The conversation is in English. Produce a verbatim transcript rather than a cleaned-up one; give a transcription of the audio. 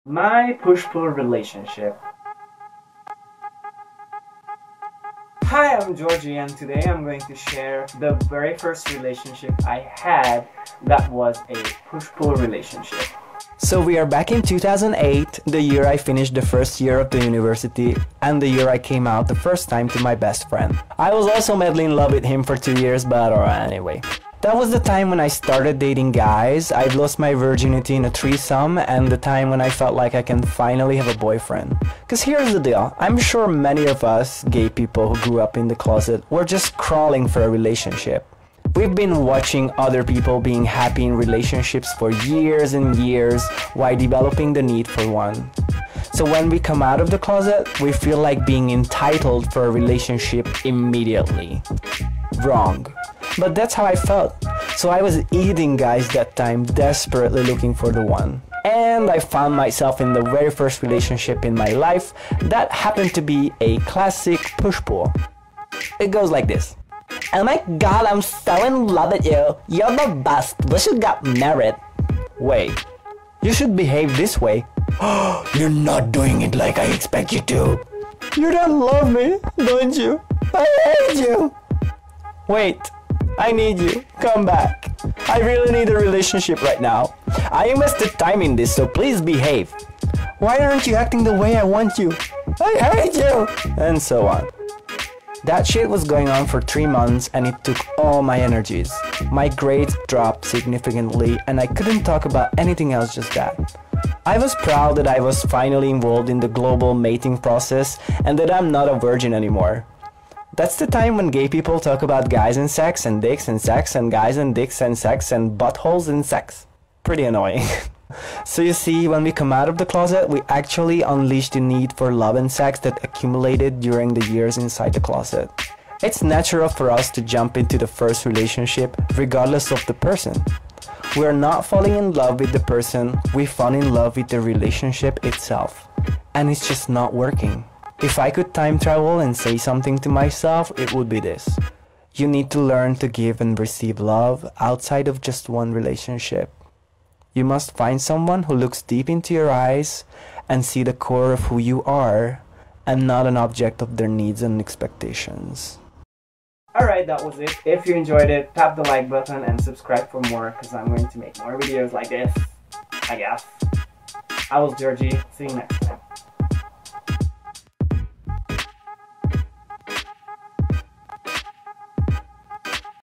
My push-pull relationship. Hi, I'm Georgie, and today I'm going to share the very first relationship I had that was a push-pull relationship. So we are back in two thousand eight, the year I finished the first year of the university and the year I came out the first time to my best friend. I was also madly in love with him for two years, but alright, anyway. That was the time when I started dating guys. I'd lost my virginity in a threesome, and the time when I felt like I can finally have a boyfriend. Cause here's the deal, I'm sure many of us, gay people who grew up in the closet, were just crawling for a relationship. We've been watching other people being happy in relationships for years and years while developing the need for one. So when we come out of the closet, we feel like being entitled for a relationship immediately. Wrong. But that's how I felt. So I was eating guys that time, desperately looking for the one. And I found myself in the very first relationship in my life that happened to be a classic push-pull. It goes like this. Oh my god, I'm so in love with you. You're the best. We should get married. Wait, you should behave this way. You're not doing it like I expect you to. You don't love me, don't you? I hate you. Wait, I need you. Come back. I really need a relationship right now. I invested time in this, so please behave. Why aren't you acting the way I want you? I hate you. And so on. That shit was going on for three months and it took all my energies. My grades dropped significantly and I couldn't talk about anything else, just that. I was proud that I was finally involved in the global mating process and that I'm not a virgin anymore. That's the time when gay people talk about guys and sex and dicks and sex and guys and dicks and sex and buttholes and sex. Pretty annoying. So you see, when we come out of the closet, we actually unleash the need for love and sex that accumulated during the years inside the closet. It's natural for us to jump into the first relationship regardless of the person. We're not falling in love with the person, we fall in love with the relationship itself. And it's just not working. If I could time travel and say something to myself, it would be this. You need to learn to give and receive love outside of just one relationship. You must find someone who looks deep into your eyes and see the core of who you are and not an object of their needs and expectations. Alright, that was it. If you enjoyed it, tap the like button and subscribe for more because I'm going to make more videos like this, I guess. I was Georgie. See you next time.